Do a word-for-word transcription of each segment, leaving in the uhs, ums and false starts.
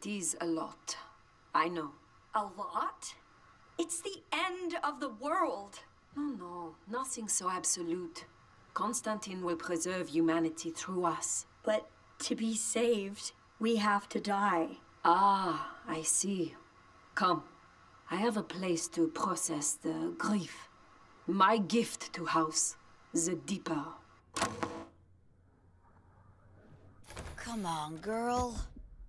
It is a lot. I know. A lot? It's the end of the world. No, no, nothing so absolute. Constantine will preserve humanity through us. But to be saved, we have to die. Ah, I see. Come. I have a place to process the grief. My gift to House, the Deeper. Come on, girl.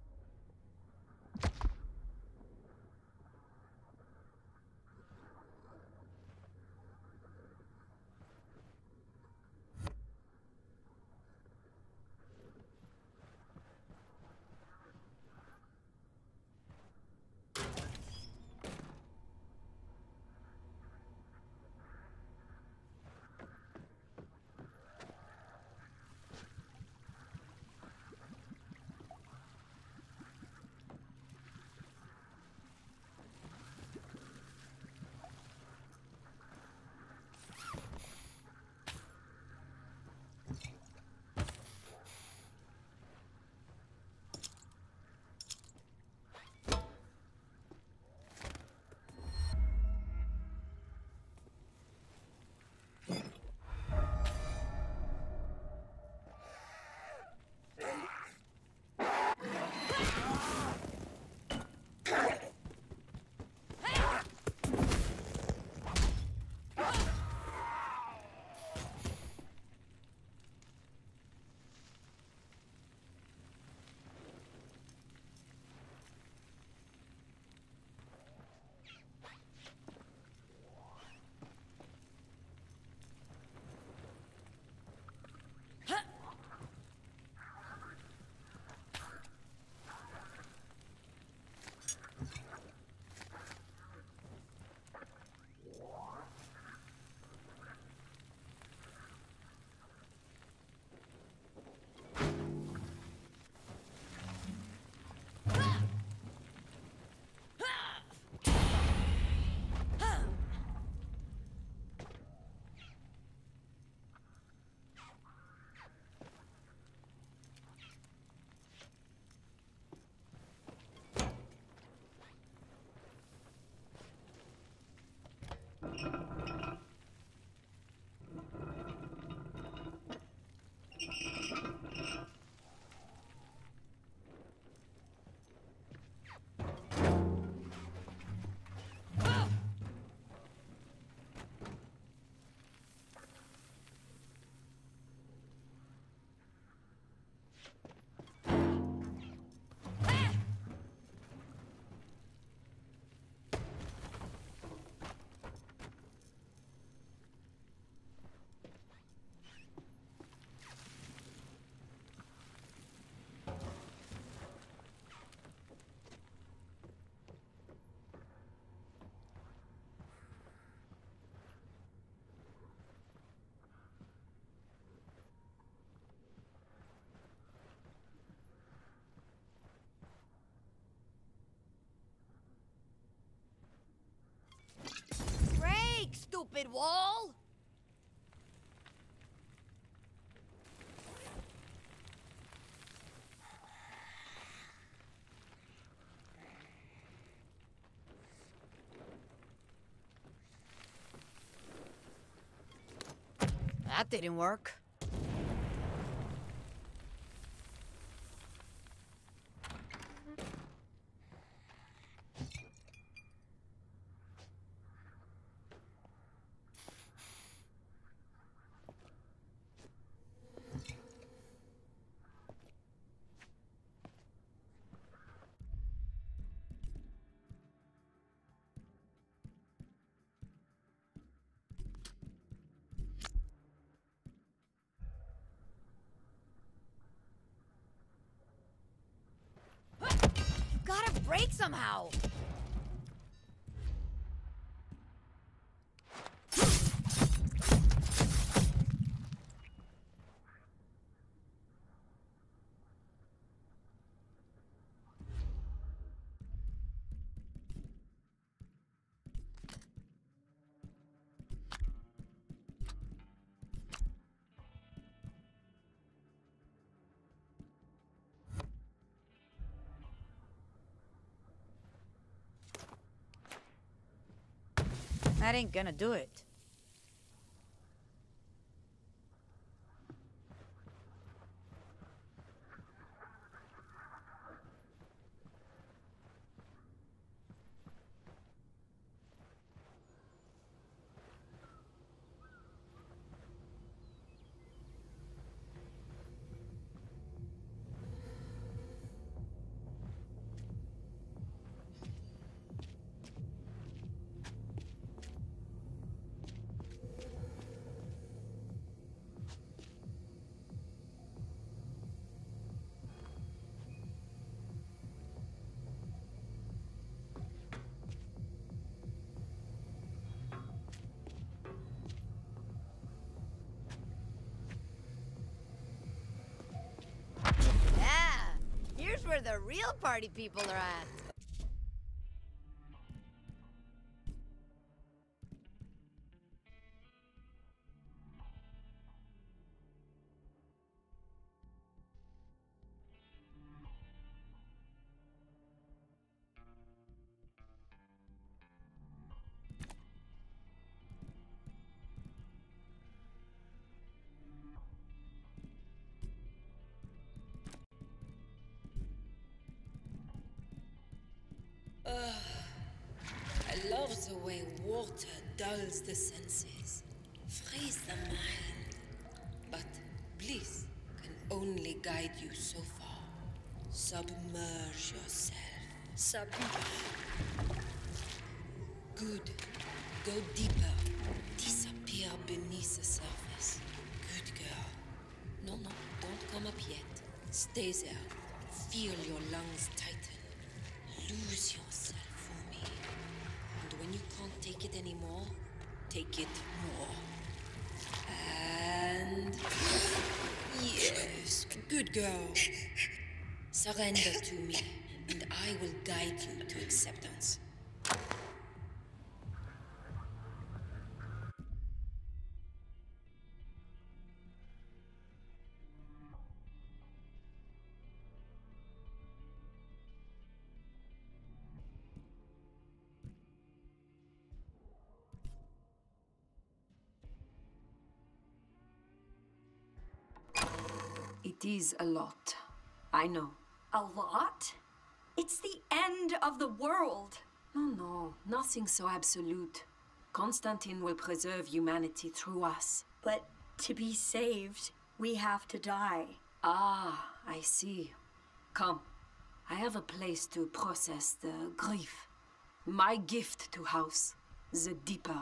Break, stupid wall! That didn't work. Gotta break somehow! That ain't gonna do it. Where the real party people are at. I love the way water dulls the senses, frees the mind. But bliss can only guide you so far. Submerge yourself. Sub. Good. Go deeper. Disappear beneath the surface. Good girl. No, no, don't come up yet. Stay there. Feel your lungs tighten. Lose yourself for me. And when you can't take it anymore, take it more. And... yes, good girl. Surrender to me, and I will guide you to acceptance. It is a lot. I know. A lot? It's the end of the world. No, no, nothing so absolute. Constantine will preserve humanity through us. But to be saved, we have to die. Ah, I see. Come. I have a place to process the grief. My gift to House, the Deeper.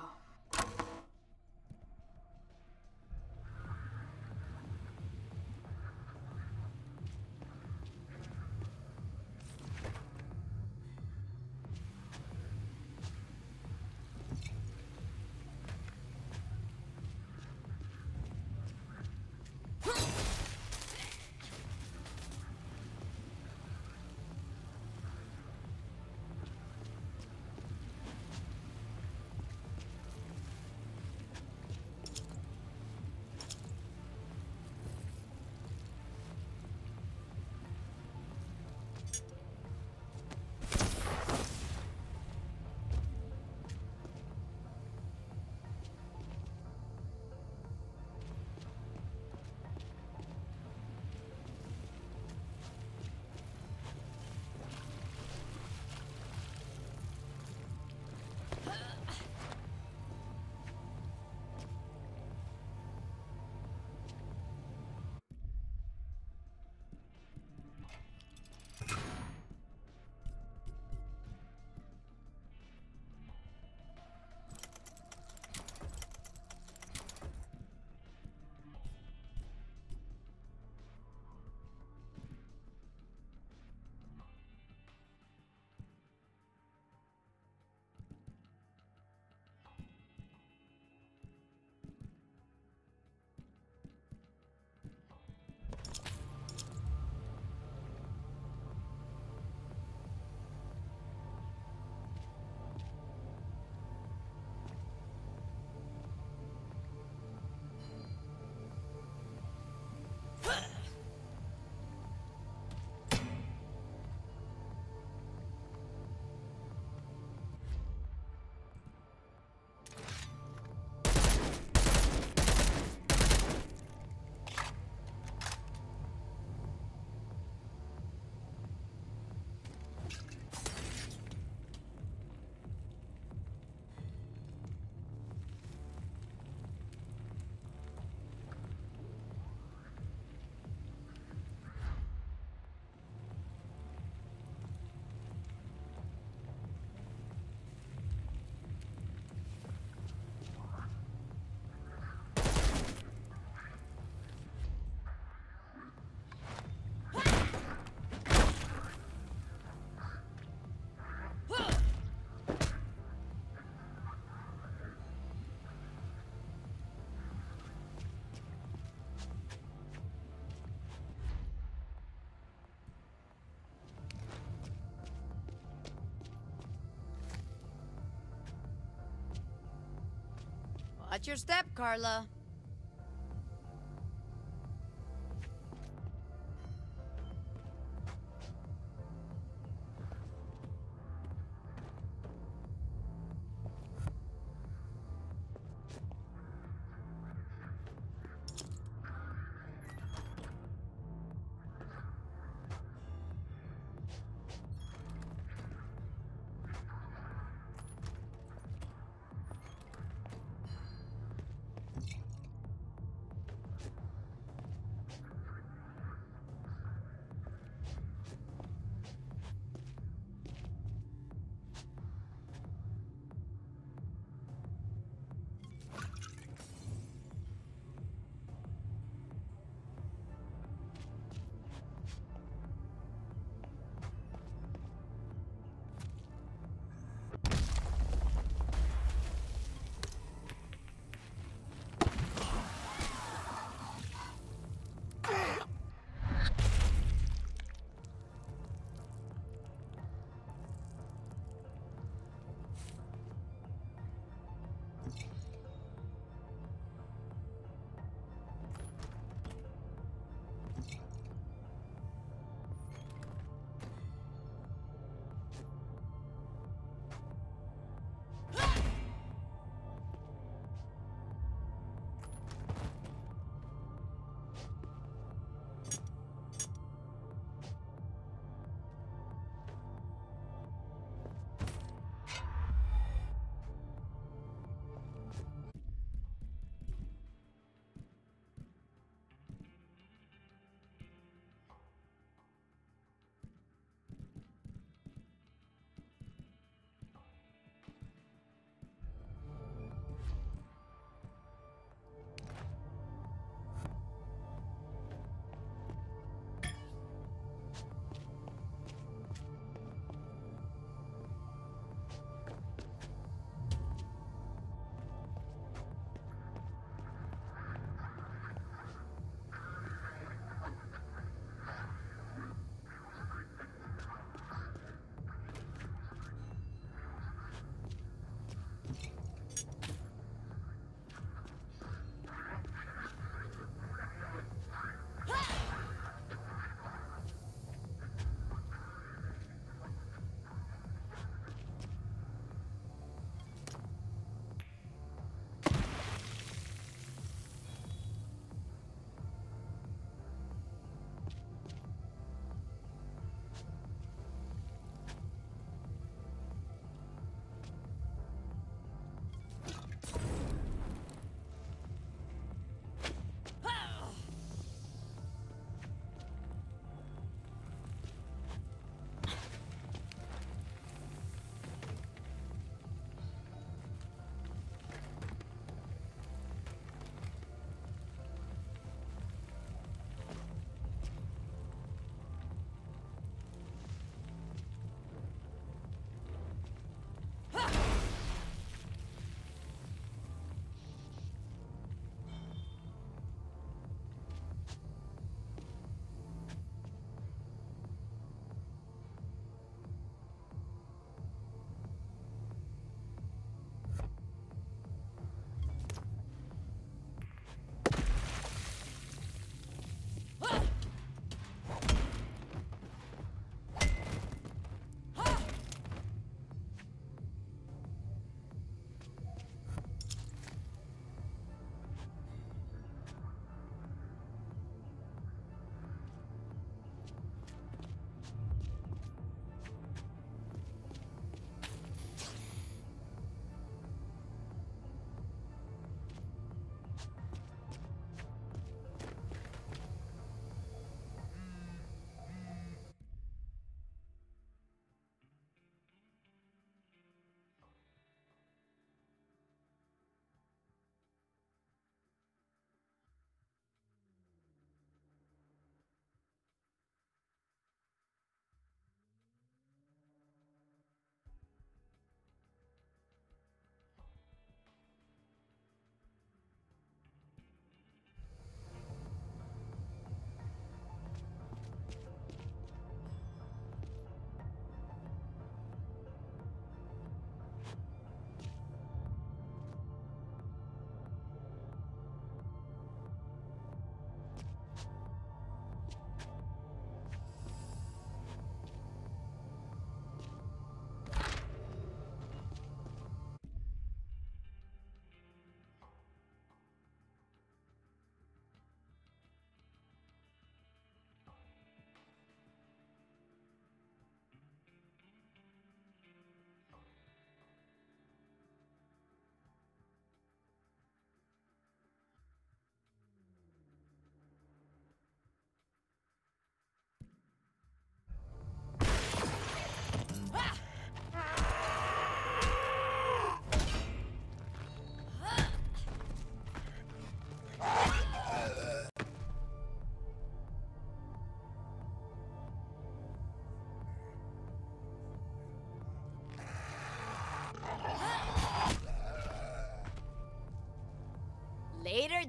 Watch your step, Carla.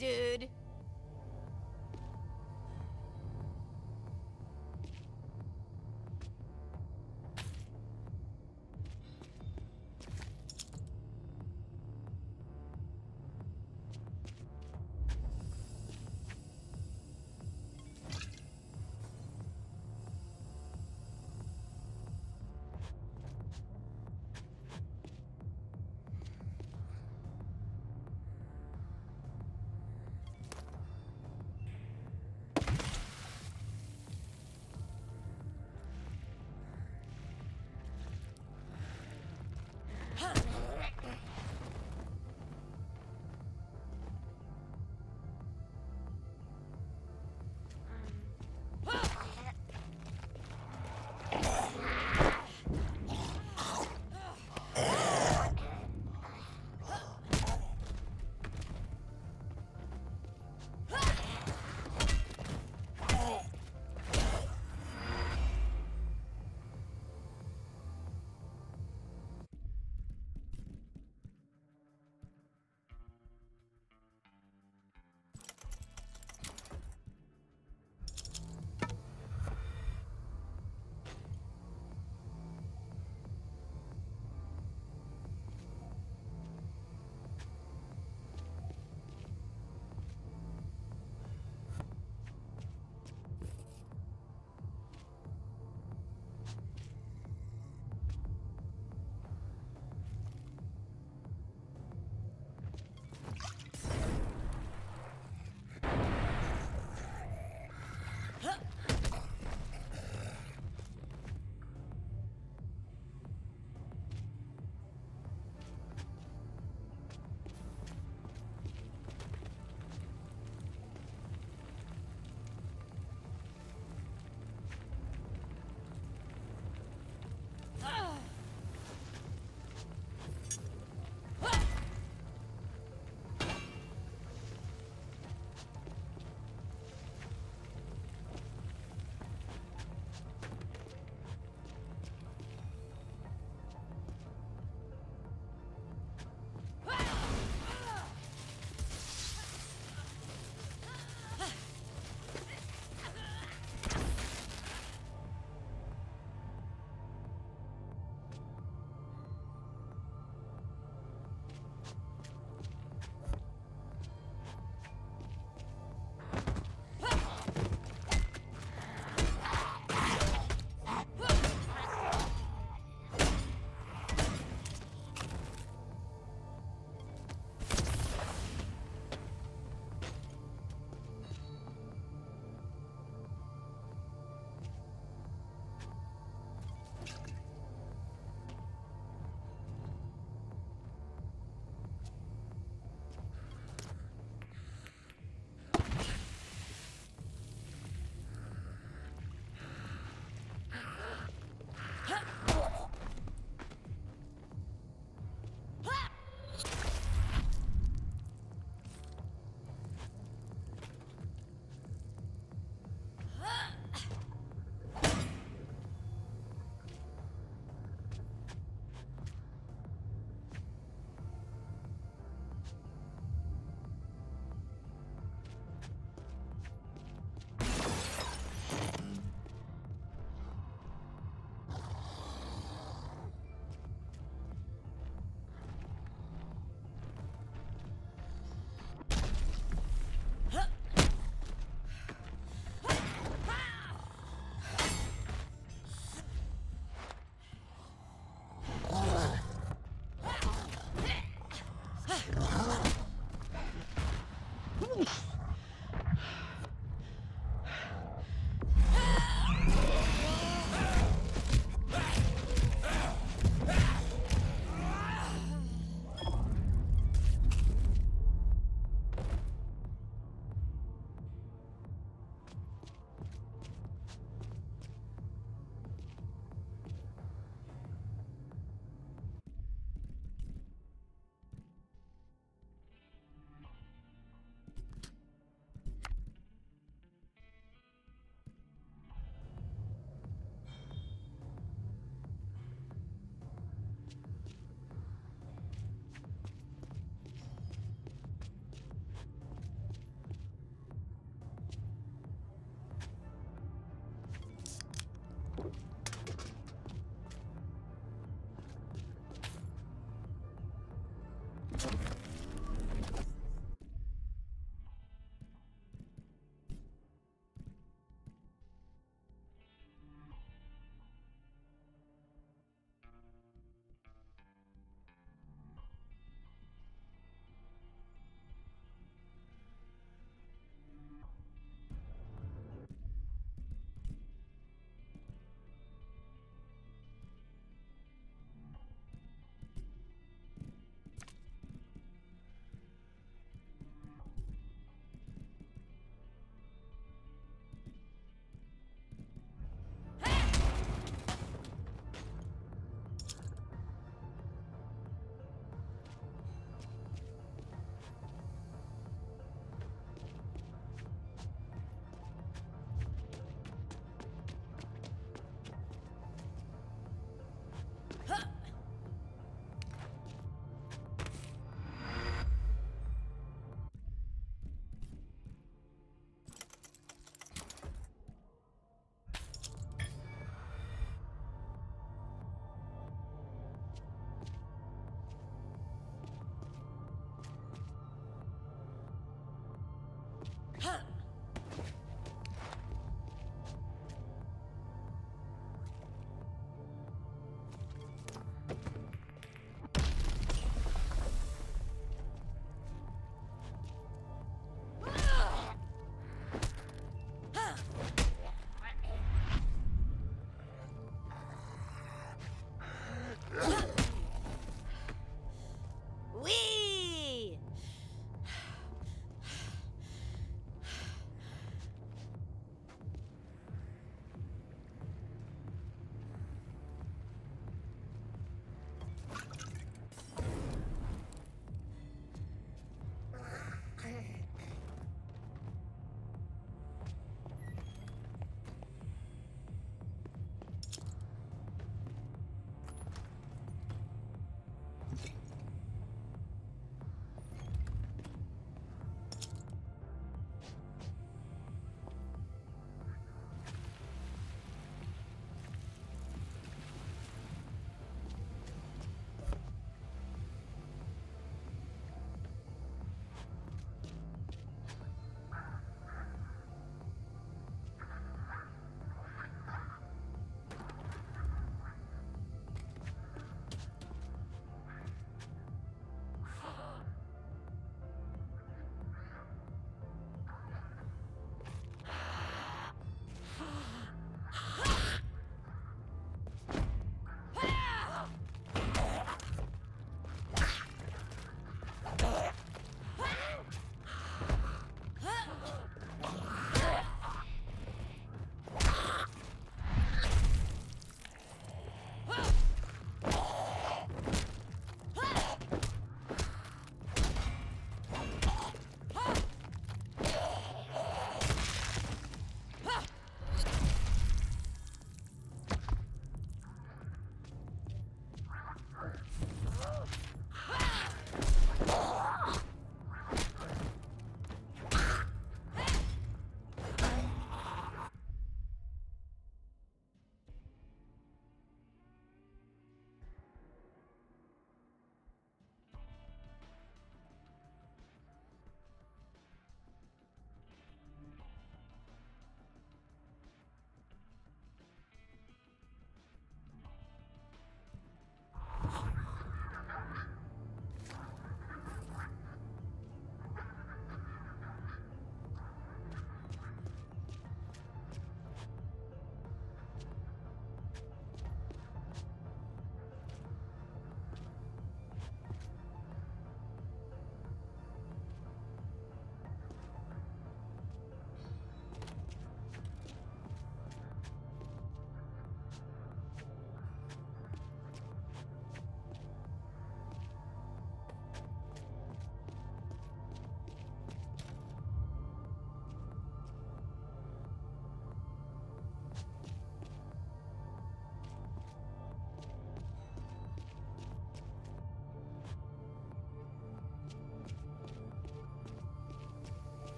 dude.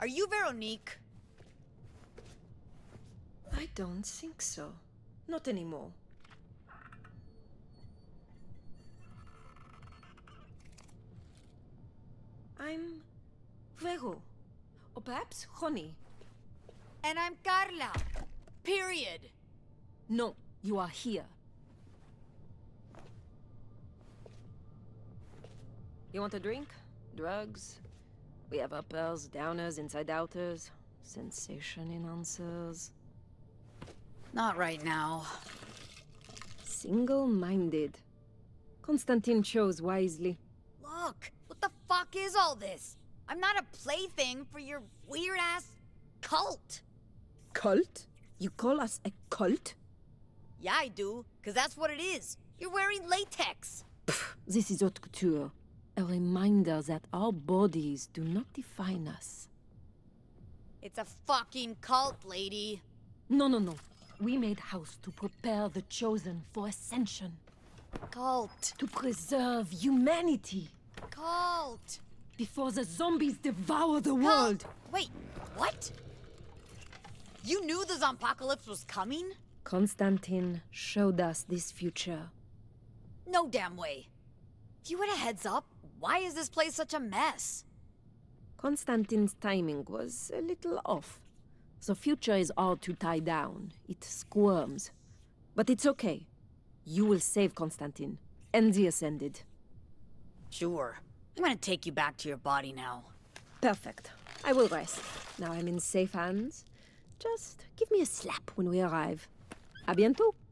Are you Veronique? I don't think so. Not anymore. I'm Vero. Or perhaps Ronnie. And I'm Carla. Period. No, you are here. You want a drink? Drugs? We have uppers, downers, inside-outers, sensation enhancers. Not right now. Single-minded. Constantine chose wisely. Look, what the fuck is all this? I'm not a plaything for your weird-ass cult. Cult? You call us a cult? Yeah, I do, because that's what it is. You're wearing latex. Pfft, this is haute couture. A reminder that our bodies do not define us. It's a fucking cult, lady. No, no, no. We made house to prepare the Chosen for ascension. Cult. To preserve humanity. Cult. Before the zombies devour the world. Cult. Wait, what? You knew the zompocalypse was coming? Constantine showed us this future. No damn way. If you had a heads up, why is this place such a mess? Constantine's timing was a little off. The future is hard to tie down. It squirms. But it's okay. You will save Constantine and the Ascended. Sure. I'm gonna take you back to your body now. Perfect. I will rest. Now I'm in safe hands. Just give me a slap when we arrive. A bientôt.